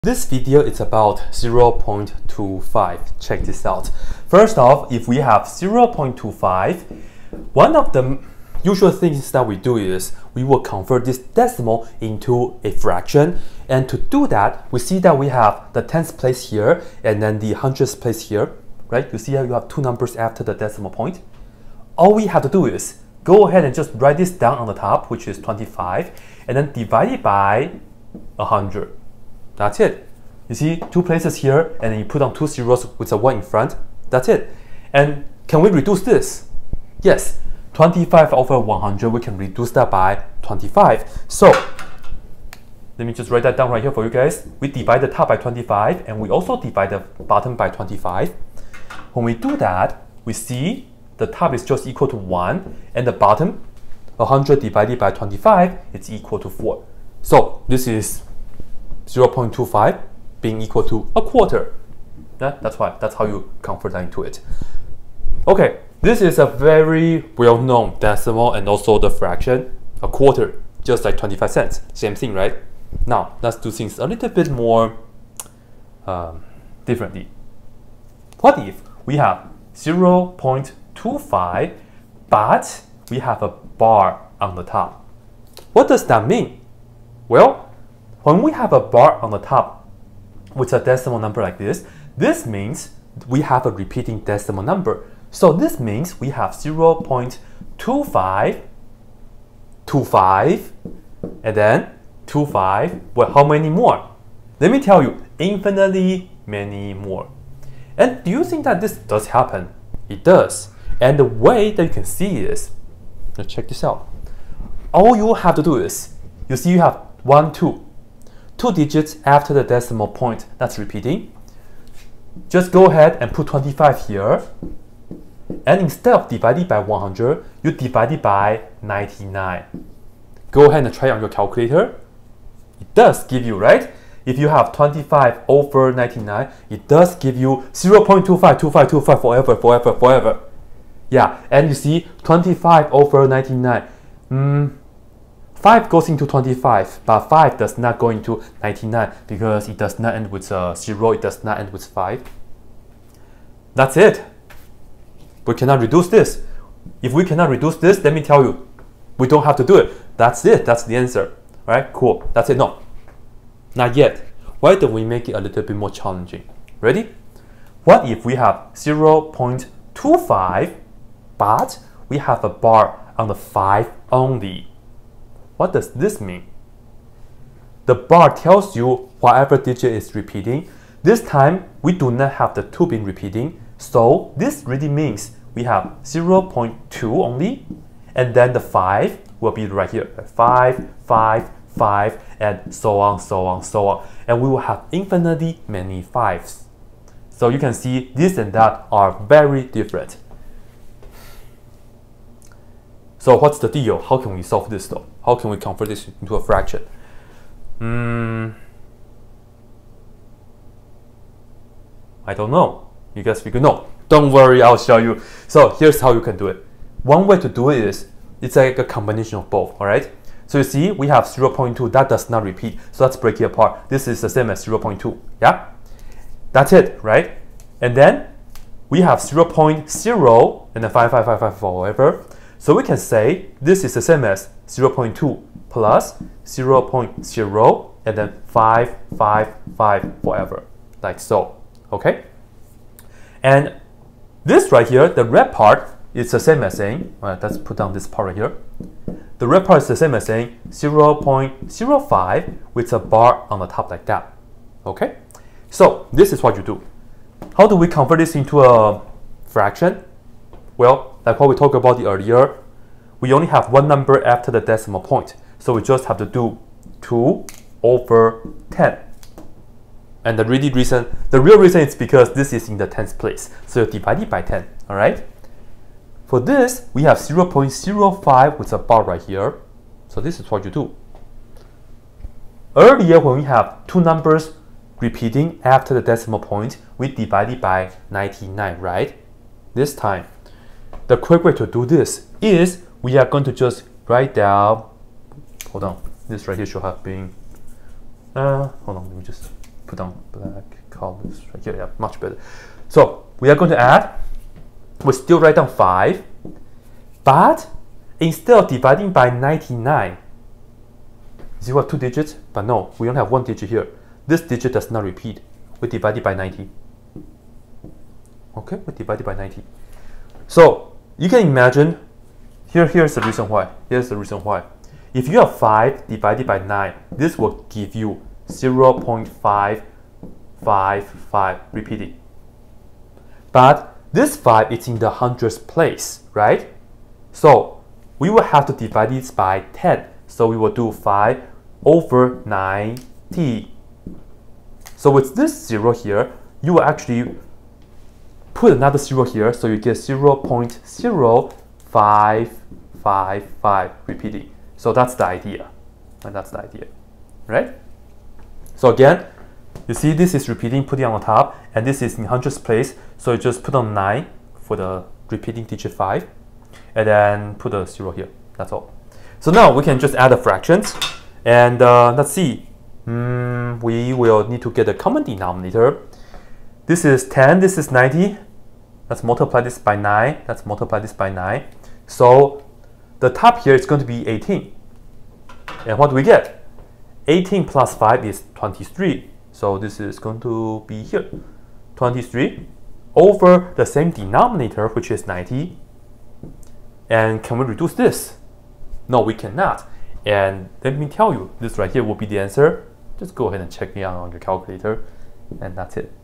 This video is about 0.25. Check this out. First off, if we have 0.25, one of the usual things that we do is we will convert this decimal into a fraction. And to do that, we see that we have the tens place here and then the hundredths place here, right? You see how you have two numbers after the decimal point. All we have to do is go ahead and just write this down on the top, which is 25, and then divide it by 100. That's it. You see two places here, and then you put on two zeros with a 1 in front. That's it. And can we reduce this? Yes. 25 over 100, we can reduce that by 25. So let me just write that down right here for you guys. We divide the top by 25, and we also divide the bottom by 25. When we do that, we see the top is just equal to 1, and the bottom, 100 divided by 25, it's equal to 4. So this is 0.25 being equal to a quarter. That's how you convert that into it. Okay, this is a very well-known decimal and also the fraction, a quarter, just like 25 cents. Same thing, right? Now, let's do things a little bit more differently. What if we have 0.25, but we have a bar on the top? What does that mean? Well, when we have a bar on the top with a decimal number like this, this means we have a repeating decimal number. So this means we have 0.25, 25, and then 25. Well, how many more? Let me tell you, infinitely many more. And do you think that this does happen? It does. And the way that you can see is, let's check this out. All you have to do is, you see you have 1, 2. 2 digits after the decimal point, that's repeating. Just go ahead and put 25 here. And instead of dividing by 100, you divide it by 99. Go ahead and try it on your calculator. It does give you, right? If you have 25 over 99, it does give you 0.252525 forever. Yeah, and you see 25 over 99. 5 goes into 25, but 5 does not go into 99 because it does not end with 0, it does not end with 5. That's it. We cannot reduce this. If we cannot reduce this, let me tell you, we don't have to do it. That's it. That's the answer. All right, cool. That's it. No, not yet. Why don't we make it a little bit more challenging? Ready? What if we have 0.25, but we have a bar on the 5 only? What does this mean? The bar tells you whatever digit is repeating. This time, we do not have the 2 being repeating. So this really means we have 0.2 only. And then the 5 will be right here. 5, 5, 5, and so on, so on, so on. And we will have infinitely many 5s. So you can see this and that are very different. So what's the deal? How can we solve this though? How can we convert this into a fraction? I don't know. You guys figure no. Don't worry, I'll show you. So here's how you can do it. One way to do it is, it's like a combination of both, alright? So you see, we have 0.2, that does not repeat. So let's break it apart. This is the same as 0.2, yeah? That's it, right? And then we have 0.0 and then 5, 5, 5, 5 forever. So we can say this is the same as 0.2 plus 0.0 and then 5, 5, 5 forever, like so, okay? And this right here, the red part, is the same as saying, let's put down this part right here. The red part is the same as saying 0.05 with a bar on the top like that, okay? So this is what you do. How do we convert this into a fraction? Well, like what we talked about earlier, we only have one number after the decimal point. So we just have to do 2 over 10. And the real reason is because this is in the tens place. So you divide it by 10, all right? For this, we have 0.05 with a bar right here. So this is what you do. Earlier, when we have two numbers repeating after the decimal point, we divide it by 99, right? This time, the quick way to do this is we are going to just write down, hold on, this right here should have been, hold on, let me just put on black colors right here. Yeah, much better. So we are going to add. We still write down 5, but instead of dividing by 99, see what 2 digits? But no, we only have 1 digit here. This digit does not repeat. We divide it by 90. Okay, we divide it by 90. So you can imagine. Here's the reason why. Here's the reason why. If you have 5 divided by 9, this will give you 0.555 repeating. But this 5 is in the hundredths place, right? So we will have to divide this by 10. So we will do 5 over 90. So with this 0 here, you will actually put another 0 here, so you get 0.0555 repeating. So that's the idea, and that's the idea, right? So again, you see this is repeating, putting on the top, and this is in hundredths place, so you just put on 9 for the repeating digit 5, and then put a 0 here, that's all. So now we can just add the fractions, and let's see, we will need to get a common denominator. This is 10, this is 90, let's multiply this by 9, let's multiply this by 9, so the top here is going to be 18. And what do we get? 18 plus 5 is 23. So this is going to be here. 23 over the same denominator, which is 90. And can we reduce this? No, we cannot. And let me tell you, this right here will be the answer. Just go ahead and check me out on your calculator. And that's it.